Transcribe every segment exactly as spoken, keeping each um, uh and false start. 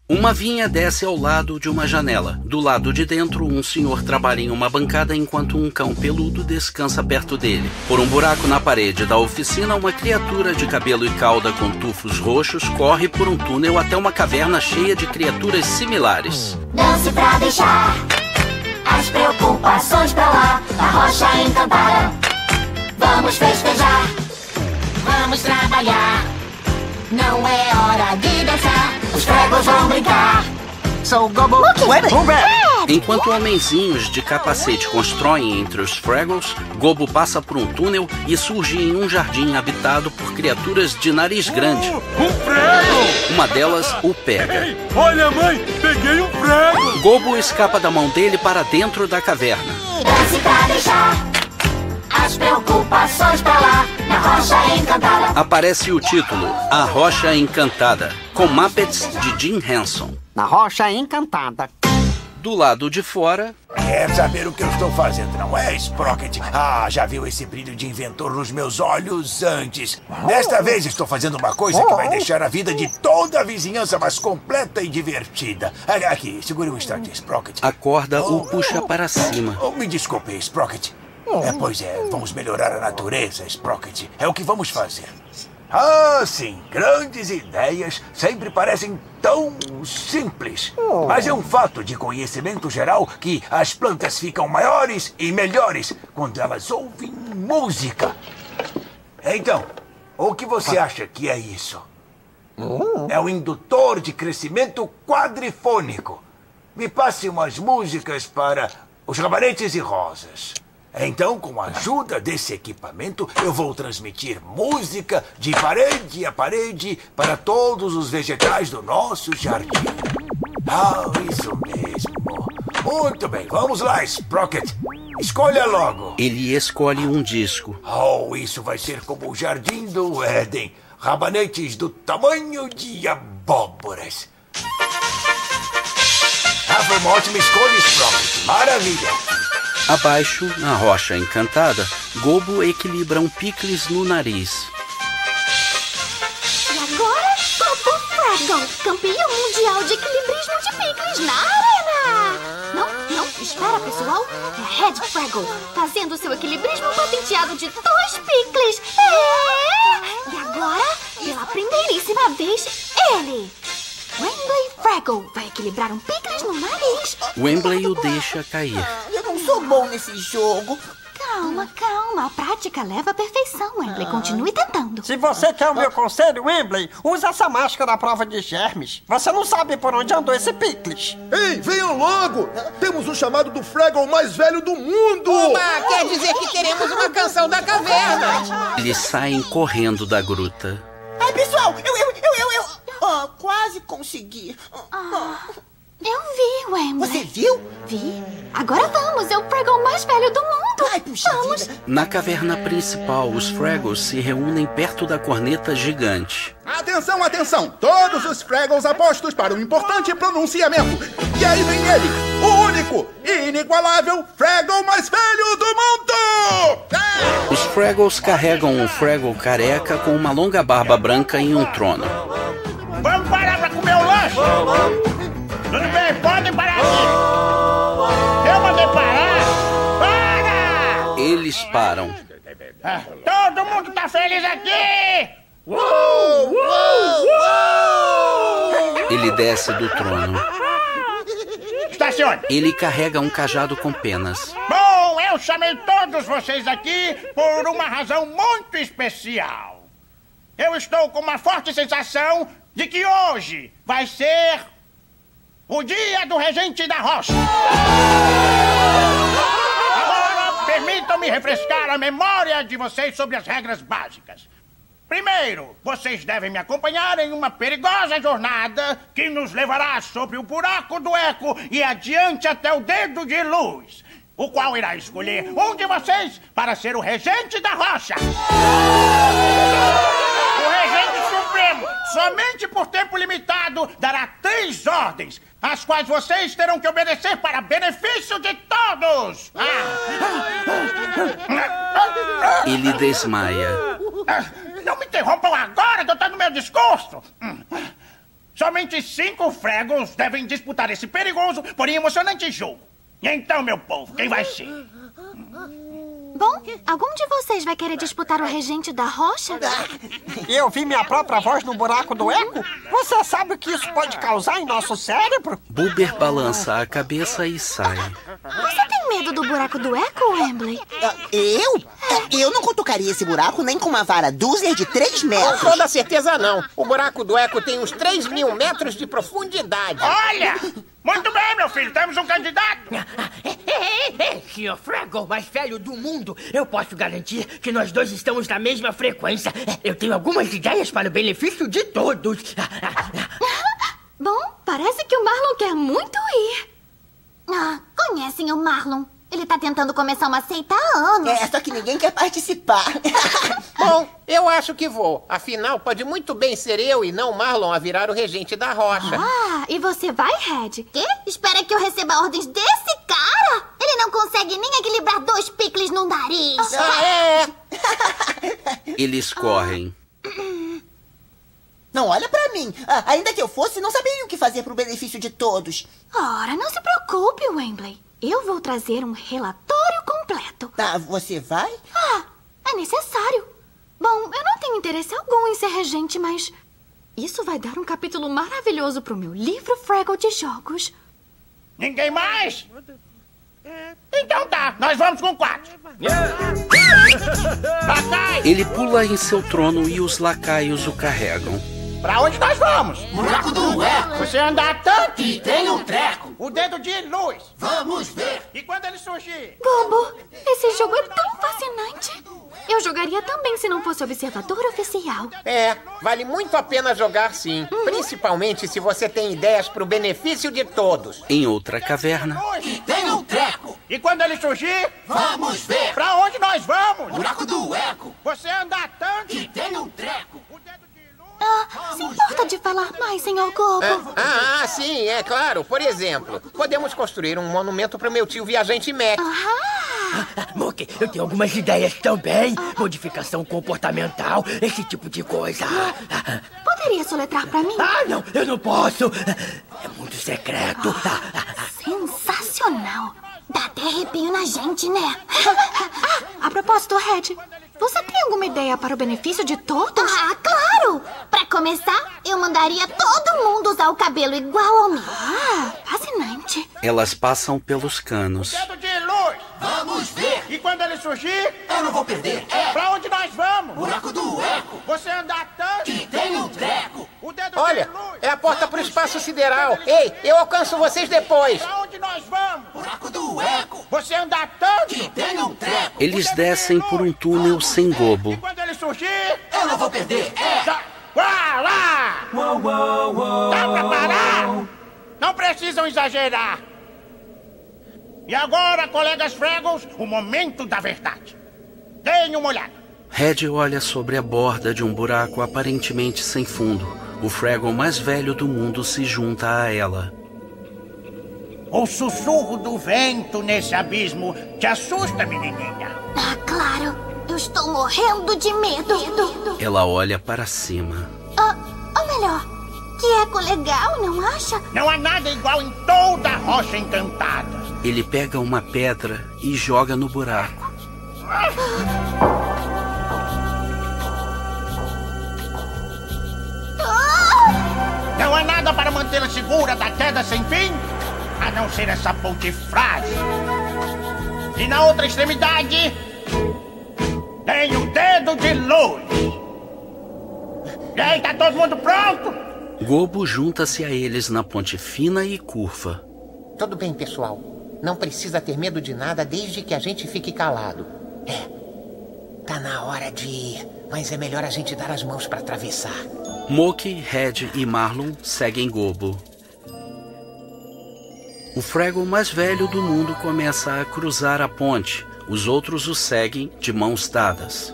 Uma vinha desce ao lado de uma janela. Do lado de dentro, um senhor trabalha em uma bancada enquanto um cão peludo descansa perto dele. Por um buraco na parede da oficina, uma criatura de cabelo e cauda com tufos roxos corre por um túnel até uma caverna cheia de criaturas similares. Dance pra deixar as preocupações pra lá, na rocha encantada. Vamos festejar, vamos trabalhar. Não é hora de dançar, os Fraggles vão brincar. Sou o Gobo. Enquanto homenzinhos de capacete constroem entre os Fraggles, Gobo passa por um túnel e surge em um jardim habitado por criaturas de nariz grande. Oh, um Fraggle! Uma delas o pega. Ei, olha, mãe, peguei um Fraggle! Gobo escapa da mão dele para dentro da caverna. Dance pra deixar as preocupações pra lá, na rocha encantada. Aparece o título, A Rocha Encantada, com Muppets de Jim Henson. Na Rocha Encantada. Do lado de fora... Quer saber o que eu estou fazendo, não é, Sprocket? Ah, já viu esse brilho de inventor nos meus olhos antes? Desta vez estou fazendo uma coisa que vai deixar a vida de toda a vizinhança mais completa e divertida. Aqui, segure um instante, Sprocket. A corda o puxa para cima. Oh, me desculpe, Sprocket. É, pois é, vamos melhorar a natureza, Sprocket. É o que vamos fazer. Ah, sim, grandes ideias sempre parecem tão simples. Mas é um fato de conhecimento geral que as plantas ficam maiores e melhores quando elas ouvem música. Então, o que você acha que é isso? É o indutor de crescimento quadrifônico. Me passe umas músicas para os rabanetes e rosas. Então, com a ajuda desse equipamento, eu vou transmitir música de parede a parede para todos os vegetais do nosso jardim. Ah, isso mesmo. Muito bem, vamos lá, Sprocket. Escolha logo. Ele escolhe um disco. Oh, isso vai ser como o Jardim do Éden. Rabanetes do tamanho de abóboras. Ah, foi uma ótima escolha, Sprocket. Maravilha. Abaixo, na Rocha Encantada, Gobo equilibra um picles no nariz. E agora, Gobo Fraggle, campeão mundial de equilibrismo de picles na arena! Não, não, espera, pessoal. É a Red Fraggle, fazendo seu equilibrismo patenteado de dois picles. É! E agora, pela primeiríssima vez, ele... Wembley Fraggle vai equilibrar um picles no nariz. Wembley o deixa cair. Eu não sou bom nesse jogo. Calma, calma. A prática leva à perfeição, Wembley. Continue tentando. Se você quer o meu conselho, Wembley, usa essa máscara à prova de germes. Você não sabe por onde andou esse picles. Ei, venham logo! Temos o chamado do Fraggle mais velho do mundo! Uma, quer dizer que teremos uma canção da caverna. Eles saem correndo da gruta. Ai, pessoal, eu, eu, eu, eu, eu... Oh, quase consegui. Ah, eu vi, Wembley. Você viu? Vi. Agora vamos, é o Fraggle mais velho do mundo. Ai, puxa vamos. vida. Na caverna principal, os Fraggles se reúnem perto da corneta gigante. Atenção, atenção! Todos os Fraggles apostos para um importante pronunciamento. E aí vem ele, o único e inigualável Fraggle mais velho do mundo! Ah! Os Fraggles carregam um Fraggle careca com uma longa barba branca em um trono. Vamos parar pra comer o lanche? Tudo bem, podem parar aqui. Eu mandei parar. Para! Eles param. Ah, todo mundo tá feliz aqui! Uou, uou, uou! Ele desce do trono. Estacione. Ele carrega um cajado com penas. Bom, eu chamei todos vocês aqui por uma razão muito especial. Eu estou com uma forte sensação de que hoje vai ser o dia do regente da rocha. Agora, permitam-me refrescar a memória de vocês sobre as regras básicas. Primeiro, vocês devem me acompanhar em uma perigosa jornada que nos levará sobre o buraco do eco e adiante até o dedo de luz, o qual irá escolher um de vocês para ser o regente da rocha. O regente supremo, somente por tempo limitado, dará três ordens, as quais vocês terão que obedecer para benefício de todos. Ele desmaia. Não me interrompam agora, que eu estou no meu discurso. Somente cinco Fraggles devem disputar esse perigoso, porém emocionante jogo. E então, meu povo, quem vai ser? Bom, algum de vocês vai querer disputar o regente da rocha? Eu vi minha própria voz no buraco do eco. Você sabe o que isso pode causar em nosso cérebro? Boober balança a cabeça e sai. Você tem medo do buraco do eco, Wembley? Eu? Eu não cutucaria esse buraco nem com uma vara dúzia de três metros. Com toda certeza não. O buraco do eco tem uns três mil metros de profundidade. Olha! Muito bem, meu filho, temos um candidato. senhor Fraggle, mais velho do mundo, eu posso garantir que nós dois estamos na mesma frequência. Eu tenho algumas ideias para o benefício de todos. Bom, parece que o Marlon quer muito ir. Ah, conhecem o Marlon? Ele tá tentando começar uma seita há anos. É, só que ninguém quer participar. Bom, eu acho que vou. Afinal, pode muito bem ser eu e não Marlon a virar o regente da rocha. Ah, e você vai, Red? Quê? Espera que eu receba ordens desse cara? Ele não consegue nem equilibrar dois picles no nariz. Ah, é? Eles correm. Não olha pra mim. Ah, ainda que eu fosse, não saberia o que fazer pro benefício de todos. Ora, não se preocupe, Wembley. Eu vou trazer um relatório completo. Ah, você vai? Ah, é necessário. Bom, eu não tenho interesse algum em ser regente, mas isso vai dar um capítulo maravilhoso pro meu livro Fraggle de jogos. Ninguém mais? Então tá, nós vamos com quatro. Ele pula em seu trono e os lacaios o carregam. Pra onde nós vamos? Buraco do eco. Você andar tanto E tem um treco. o dedo de luz. Vamos ver. E quando ele surgir? Gobo, esse jogo é tão fascinante. Eu jogaria também se não fosse observador oficial. É, vale muito a pena jogar sim. Principalmente se você tem ideias pro benefício de todos. Em outra caverna, E tem um treco. E quando ele surgir? Vamos ver. Pra onde nós vamos? Buraco do eco. Você andar tanto E tem um treco. o dedo de luz. Ah, se importa de falar mais, senhor Gobo? Ah, ah, sim, é claro. Por exemplo, podemos construir um monumento pro meu tio viajante Mac. Ah, Moki, eu tenho algumas ideias também. Modificação comportamental, esse tipo de coisa. poderia soletrar pra mim? Ah, não, eu não posso. É muito secreto. Sensacional. Dá até arrepio na gente, né? Ah, a propósito, Red, você tem alguma ideia para o benefício de todos? Ah, claro! Pra começar, eu mandaria todo mundo usar o cabelo igual ao meu. Ah, fascinante. elas passam pelos canos. Dedo de luz. Vamos ver. E quando ele surgir? Eu não vou perder. É. Pra onde nós vamos? Buraco do eco. Você andar tanto E tem um treco. o dedo Olha, de luz. é a porta pro espaço sideral. Ei, eu alcanço vocês depois. Pra onde nós vamos? Buraco do eco. Você andar tanto E tem um treco. Eles descem por um túnel sem e Gobo. quando ele surgir? Eu não vou perder. É. Já... Vá lá! Dá pra parar? Não precisam exagerar. E agora, colegas Fraggles, o momento da verdade. Deem uma olhada. Red olha sobre a borda de um buraco aparentemente sem fundo. O Fraggle mais velho do mundo se junta a ela. O sussurro do vento nesse abismo te assusta, menininha? Ah, claro. Eu estou morrendo de medo. Ela olha para cima. Ah, ou melhor, que eco legal, não acha? Não há nada igual em toda a Rocha Encantada. Ele pega uma pedra e joga no buraco. Não há nada para mantê-la segura da queda sem fim, a não ser essa ponte frágil. E na outra extremidade, tem o dedo de luz. E aí, tá todo mundo pronto? Gobo junta-se a eles na ponte fina e curva. Tudo bem, pessoal. Não precisa ter medo de nada desde que a gente fique calado. É, tá na hora de ir, mas é melhor a gente dar as mãos para atravessar. Moki, Red e Marlon seguem Gobo. O Fraggle mais velho do mundo começa a cruzar a ponte. Os outros o seguem de mãos dadas.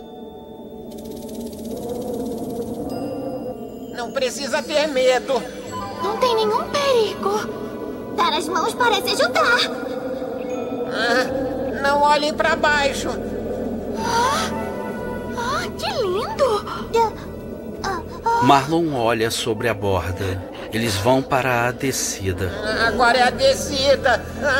Não precisa ter medo. Não tem nenhum perigo. Dar as mãos parece ajudar. Ah, não olhem para baixo. Ah, ah, que lindo! Marlon olha sobre a borda. Eles vão para a descida. Agora é a descida.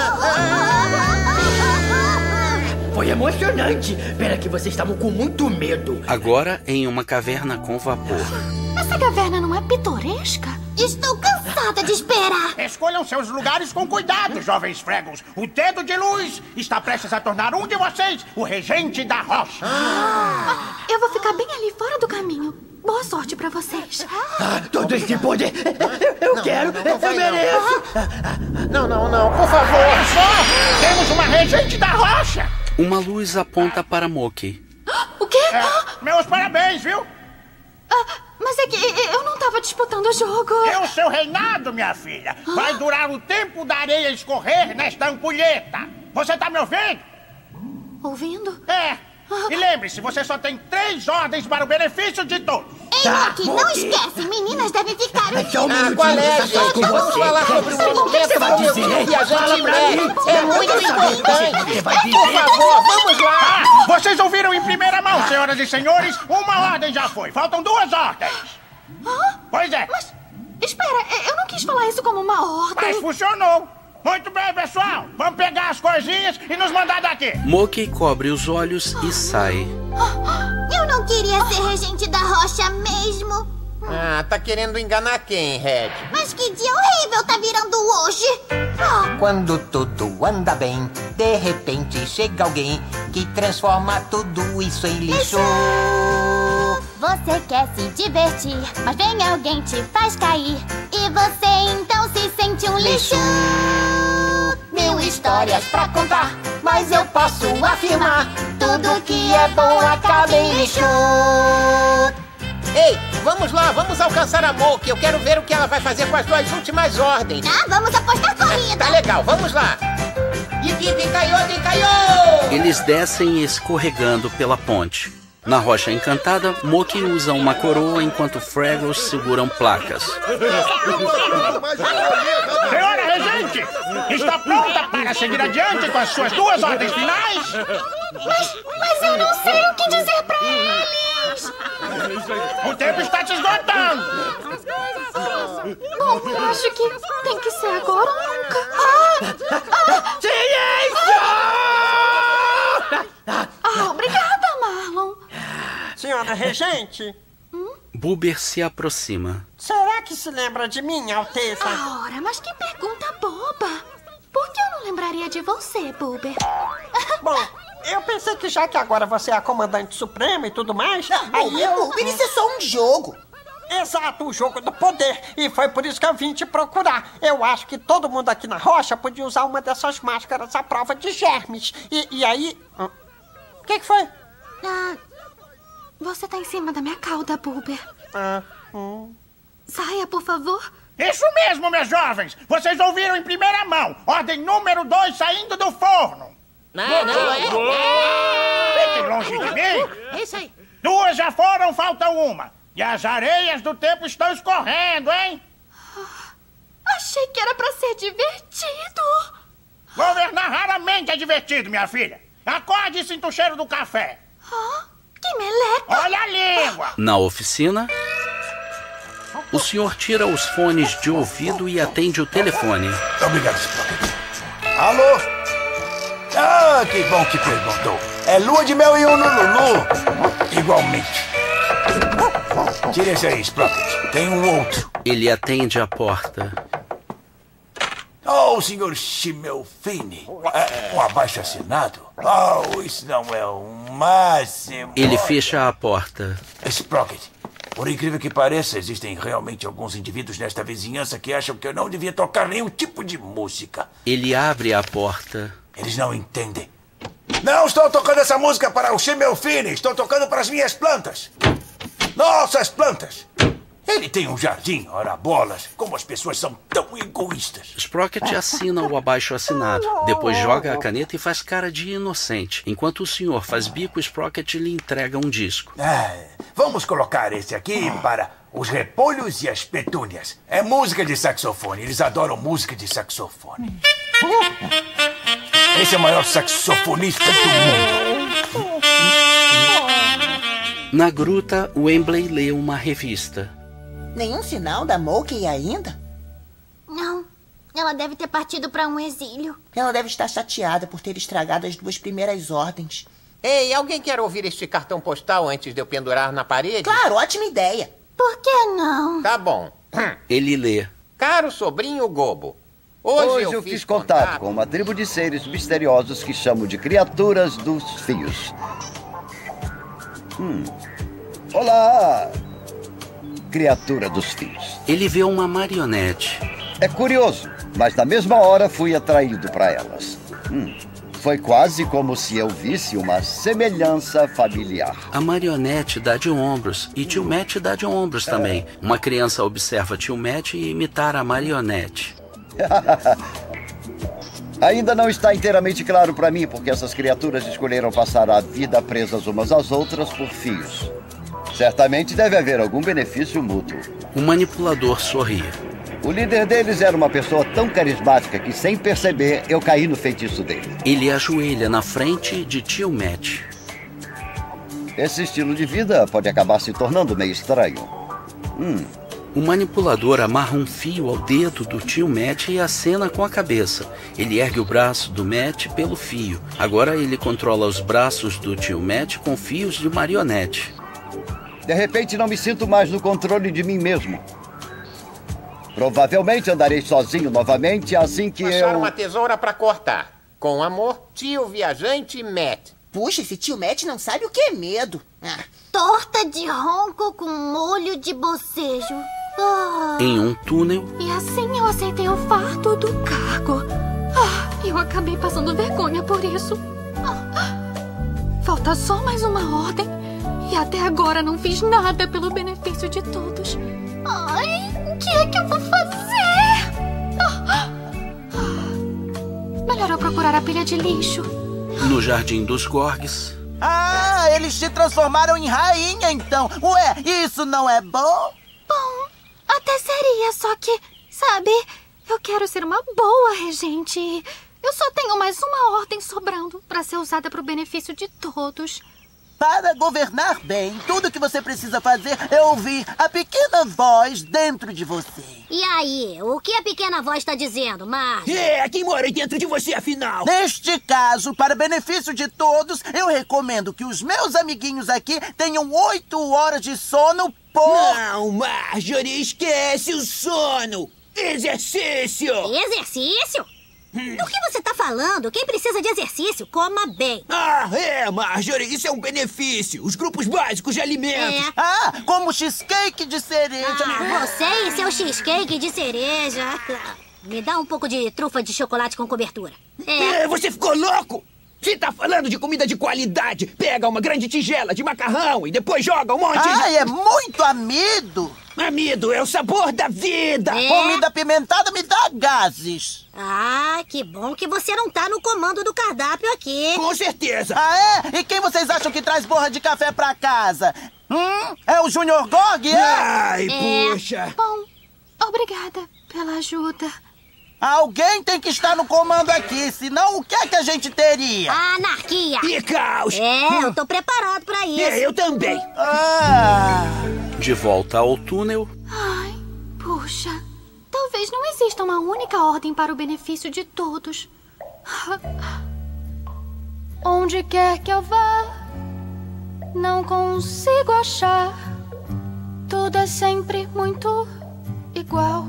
Foi emocionante. Pena que vocês estavam com muito medo. Agora em uma caverna com vapor. Essa caverna não é pitoresca? Estou cansada de esperar. Escolham seus lugares com cuidado, jovens Fraggles. O dedo de luz está prestes a tornar um de vocês o regente da rocha. Ah, eu vou ficar bem ali fora do caminho. Boa sorte pra vocês. Ah, todo esse poder. Eu, eu não, quero. Não, não, não vai, eu mereço. Não. não, não, não. Por favor. Olha só. Temos uma regente da rocha. Uma luz aponta para Moki. O quê? É, meus parabéns, viu? Ah, mas é que eu não estava disputando o jogo. É o seu reinado, minha filha. Vai durar o tempo da areia escorrer nesta ampulheta. Você tá me ouvindo? Ouvindo? É. E lembre-se, você só tem três ordens para o benefício de todos. Ei, Tá, Moki, não esquece. Meninas devem ficar... É só um Ah, minutinho. qual é, deixa eu gente? com Vamos você. falar sobre o monumento Você vai como dizer? o viajante Fala em pra breve. mim. É muito Você importante. vai Por dizer? favor, vamos lá. Ah, vocês ouviram em primeira mão, senhoras e senhores? Uma ordem já foi. Faltam duas ordens. Hã? Pois é. Mas, espera, eu não quis falar isso como uma ordem. Mas funcionou. Muito bem, pessoal. Vamos pegar as coisinhas e nos mandar daqui. Moki cobre os olhos e sai. Eu não queria ser regente da rocha mesmo. Ah, tá querendo enganar quem, Red? Mas que dia horrível tá virando hoje. Ah, Quando tudo anda bem, de repente chega alguém que transforma tudo isso em lixo. você quer se divertir, mas vem alguém te faz cair. E você então se sente um lixo. Mil histórias pra contar, mas eu posso afirmar: tudo que é bom acaba em lixo. Ei, vamos lá, vamos alcançar a Moki. Eu quero ver o que ela vai fazer com as duas últimas ordens. Ah, vamos apostar corrida. Tá legal, vamos lá. Yipi, caiô, caiô! Eles descem escorregando pela ponte. Na rocha encantada, Moki usa uma coroa enquanto Fraggles seguram placas. Senhora Regente, está pronta para seguir adiante com as suas duas ordens finais? Mas, mas eu não sei o que dizer pra eles. O tempo está se esgotando. Bom, eu acho que tem que ser agora ou nunca. Ah! Ah! Silêncio! Ah, obrigada, Marlon. Senhora Regente, Boober se aproxima. será que se lembra de mim, Alteza? Ora, mas que pergunta boba. Por que eu não lembraria de você, Boober? Bom, eu pensei que já que agora você é a comandante suprema e tudo mais, aí eu... Boober, isso é só um jogo. Exato, o jogo do poder. E foi por isso que eu vim te procurar. Eu acho que todo mundo aqui na rocha podia usar uma dessas máscaras à prova de germes. E, e aí... O que, que foi? Ah, você tá em cima da minha cauda, Boober. Ah, hum. Saia, por favor. Isso mesmo, meus jovens. Vocês ouviram em primeira mão. Ordem número dois saindo do forno. Não, não, é. Fiquem longe de mim. É isso aí. Duas já foram, falta uma. E as areias do tempo estão escorrendo, hein? Achei que era pra ser divertido. Governar raramente é divertido, minha filha. Acorde e sinta o cheiro do café. Ah, que meleca. Olha a língua. Na oficina, o senhor tira os fones de ouvido e atende o telefone. Obrigado, Sprocket. Alô? Ah, que bom que perguntou. É lua de mel e um Lulu. Igualmente. Tira esse aí, Sprocket. Tem um outro. Ele atende a porta. Oh, senhor Schimmelfine. É, um abaixo-assinado? Oh, isso não é o máximo. Ele fecha a porta. Sprocket, por incrível que pareça, existem realmente alguns indivíduos nesta vizinhança que acham que eu não devia tocar nenhum tipo de música. Ele abre a porta. Eles não entendem. Não estou tocando essa música para o Schimmelfine. Estou tocando para as minhas plantas. Nossas plantas. Ele tem um jardim, ora bolas. Como as pessoas são tão egoístas. Sprocket assina o abaixo-assinado. Depois joga a caneta e faz cara de inocente. Enquanto o senhor faz bico, Sprocket lhe entrega um disco. Ah, vamos colocar esse aqui para os repolhos e as petúnias. É música de saxofone. Eles adoram música de saxofone. Esse é o maior saxofonista do mundo. Na gruta, Wembley lê uma revista. Nenhum sinal da Moki ainda? Ela deve ter partido para um exílio. Ela deve estar chateada por ter estragado as duas primeiras ordens. Ei, alguém quer ouvir este cartão postal antes de eu pendurar na parede? Claro, ótima ideia. Por que não? Tá bom. Ele lê. Caro sobrinho Gobo, hoje, Hoje eu, eu fiz fiz contato, contato com uma tribo de seres misteriosos que chamo de criaturas dos fios. Hum. Olá, criatura dos fios. Ele vê uma marionete. É curioso, mas na mesma hora fui atraído para elas. Hum. Foi quase como se eu visse uma semelhança familiar. A marionete dá de ombros e tio Matt dá de ombros também. Uma criança observa tio Matt imitar a marionete. Ainda não está inteiramente claro para mim porque essas criaturas escolheram passar a vida presas umas às outras por fios. Certamente deve haver algum benefício mútuo. O manipulador sorri. O líder deles era uma pessoa tão carismática que, sem perceber, eu caí no feitiço dele. Ele ajoelha na frente de tio Matt. Esse estilo de vida pode acabar se tornando meio estranho. Hum. O manipulador amarra um fio ao dedo do tio Matt e acena com a cabeça. Ele ergue o braço do Matt pelo fio. Agora ele controla os braços do tio Matt com fios de marionete. De repente não me sinto mais no controle de mim mesmo. Provavelmente andarei sozinho novamente assim que Achar eu... uma tesoura para cortar. Com amor, tio viajante Matt. Puxa, esse tio Matt não sabe o que é medo. Ah. Torta de ronco com molho de bocejo. Ah. Em um túnel... E assim eu aceitei o fardo do cargo. Ah, eu acabei passando vergonha por isso. Ah. Falta só mais uma ordem. E até agora não fiz nada pelo benefício de todos. Ai, o que é que eu vou fazer? Ah. Ah. Melhor eu procurar a pilha de lixo. No Jardim dos Gorgs... Ah, eles te transformaram em rainha, então. Ué, isso não é bom? Bom, até seria, só que, sabe, eu quero ser uma boa regente. Eu só tenho mais uma ordem sobrando para ser usada para o benefício de todos. Para governar bem, tudo que você precisa fazer é ouvir a pequena voz dentro de você. E aí, o que a pequena voz está dizendo, Marge? É, quem mora dentro de você, afinal? Neste caso, para benefício de todos, eu recomendo que os meus amiguinhos aqui tenham oito horas de sono por... Não, Marjorie, esquece o sono! Exercício! Exercício? Do que você tá falando? Quem precisa de exercício, coma bem. Ah, é, Marjorie, isso é um benefício. Os grupos básicos de alimentos. É. Ah, como cheesecake de cereja. Ah, você e seu cheesecake de cereja. Me dá um pouco de trufa de chocolate com cobertura. É. É, você ficou louco? Se tá falando de comida de qualidade, pega uma grande tigela de macarrão e depois joga um monte ah, de... é muito amido. Amido é o sabor da vida. É. Comida apimentada me dá gases. Ah, que bom que você não tá no comando do cardápio aqui. Com certeza. Ah, é? E quem vocês acham que traz borra de café pra casa? Hum? É o Junior Gorg, é? Ai, É. puxa. Bom, obrigada pela ajuda. Alguém tem que estar no comando aqui, senão o que é que a gente teria? Anarquia. E caos. É, eu tô preparado pra isso. É, eu também. Ah... De volta ao túnel... Ai, puxa. Talvez não exista uma única ordem para o benefício de todos. Onde quer que eu vá, não consigo achar. Tudo é sempre muito igual.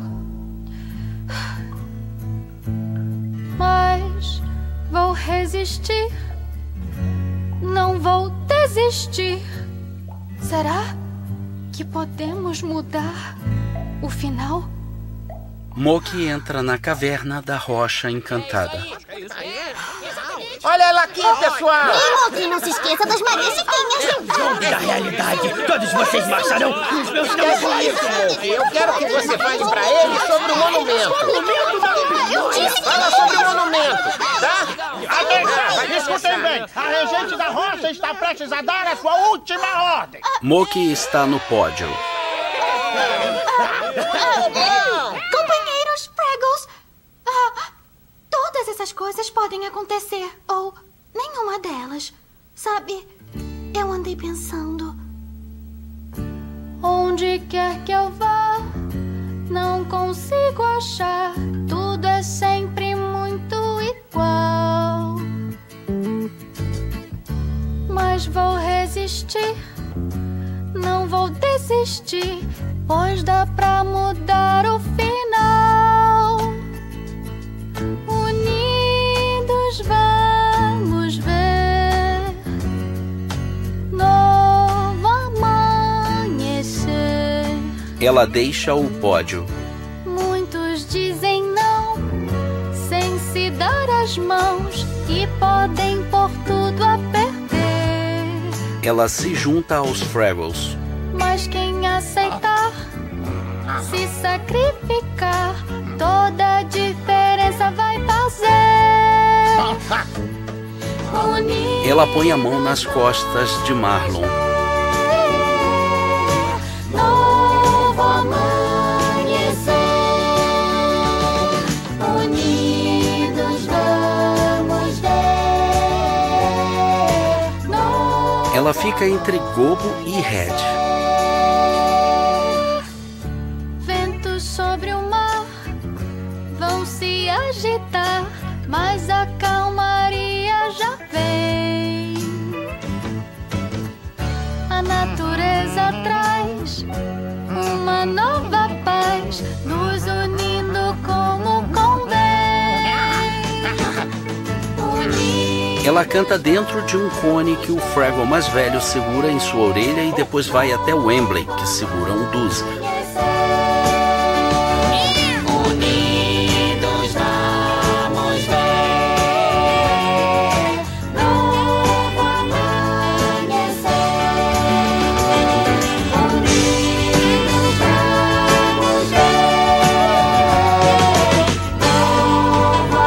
Mas vou resistir. Não vou desistir. Será que podemos mudar o final? Moki entra na caverna da rocha encantada. Olha ela aqui, pessoal! E, Moki, não se esqueça das Marias Chiquinhas. Jogo da realidade. Todos vocês marcharão nos meus Esquece campos. isso, Moki. Eu quero que você fale pra ele sobre o monumento. Eu disse que... Fala sobre o monumento, tá? Atenção! Escutem bem! A regente da rocha está prestes a dar a sua última ordem! Moki está no pódio. Companheiros Fraggles, ah, todas essas coisas podem acontecer, ou nenhuma delas. Sabe, eu andei pensando. Onde quer que eu vá, não consigo achar. Tudo é desistir, não vou desistir, pois dá pra mudar o final. Unidos vamos ver novo amanhecer. Ela deixa o pódio. Muitos dizem não, sem se dar as mãos, e podem pôr tudo a perder. Ela se junta aos Fraggles. Mas quem aceitar, se sacrificar, toda a diferença vai fazer. Unir Ela põe a mão nas costas de Marlon. novo amanhecer. Unidos vamos ver novo. Ela fica entre Gobo e Red. Ventos sobre o mar vão se agitar, mas a calmaria já vem. A natureza traz uma nova paz, nos unindo como convém. Unir Ela canta dentro de um cone que o Fraggle mais velho segura em sua orelha e depois vai até o Wembley, que segura um Doozy. Unidos vamos ver novo amanhecer. Unidos vamos ver novo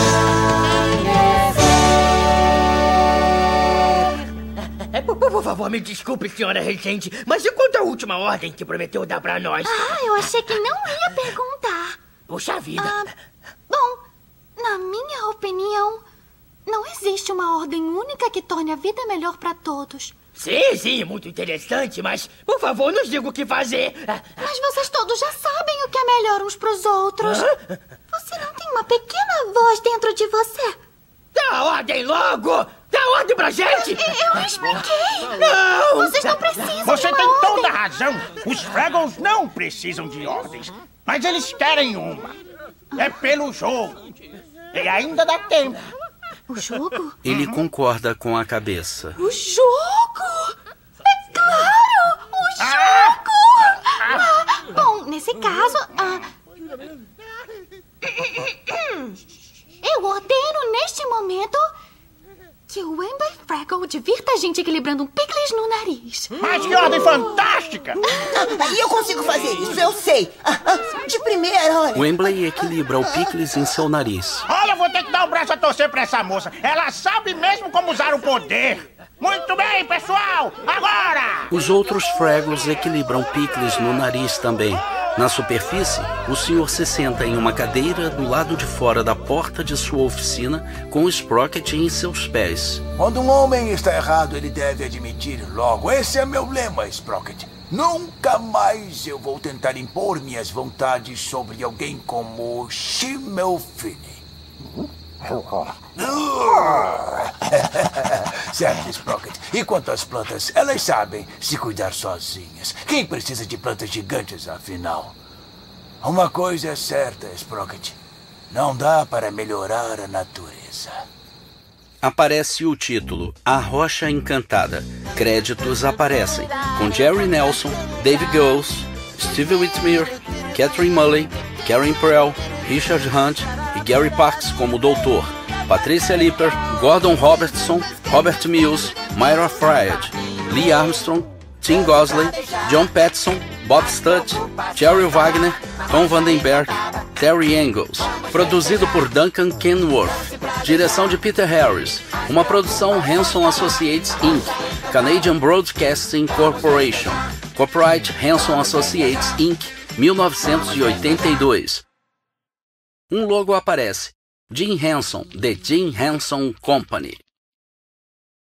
amanhecer. É, por, por favor, me desculpe, senhora Regente, mas e quanto à última ordem que prometeu dar pra nós? Ah, eu achei que não ia perguntar. Puxa vida. Ah, bom, na minha opinião, não existe uma ordem única que torne a vida melhor pra todos. Sim, sim, muito interessante, mas, por favor, nos diga o que fazer. Mas vocês todos já sabem o que é melhor uns pros outros. Você não tem uma pequena voz dentro de você? Dá ordem logo! Dá ordem pra gente! Eu expliquei! Não! Vocês não precisam Você de uma tem ordem. toda a razão. Os Fraggles não precisam de ordens, mas eles querem uma. É pelo jogo. E ainda dá tempo. O jogo? Ele concorda com a cabeça. O jogo! É claro! O jogo! Ah, bom, nesse caso... ah, eu ordeno neste momento que o Wembley Fraggle divirta a gente equilibrando um picles no nariz. Mas que ordem fantástica! E eu consigo fazer isso, eu sei. Ah, ah, de primeira, olha. Wembley equilibra o picles em seu nariz. Olha, eu vou ter que dar o braço a torcer pra essa moça. Ela sabe mesmo como usar o poder. Muito bem, pessoal! Agora! Os outros Fraggles equilibram picles no nariz também. Na superfície, o senhor se senta em uma cadeira do lado de fora da porta de sua oficina com o Sprocket em seus pés. Quando um homem está errado, ele deve admitir logo. Esse é meu lema, Sprocket. Nunca mais eu vou tentar impor minhas vontades sobre alguém como Schimmelfinny. Certo, Sprocket. E quanto às plantas, elas sabem se cuidar sozinhas. Quem precisa de plantas gigantes, afinal? Uma coisa é certa, Sprocket. Não dá para melhorar a natureza. Aparece o título A Rocha Encantada. Créditos aparecem com Jerry Nelson, Dave Goelz, Steve Whitmire, Catherine Mullen, Karen Prell, Richard Hunt e Gary Parks como Doutor, Patricia Lipper, Gordon Robertson, Robert Mills, Myra Fried, Lee Armstrong, Tim Gosley, John Patterson, Bob Stutt, Jerry Wagner, Tom Vandenberg, Terry Engels. Produzido por Duncan Kenworth. Direção de Peter Harris. Uma produção Hanson Associates Incorporated. Canadian Broadcasting Corporation. Copyright Hanson Associates Incorporated. mil novecentos e oitenta e dois. Um logo aparece. Jim Henson, The Jim Henson Company.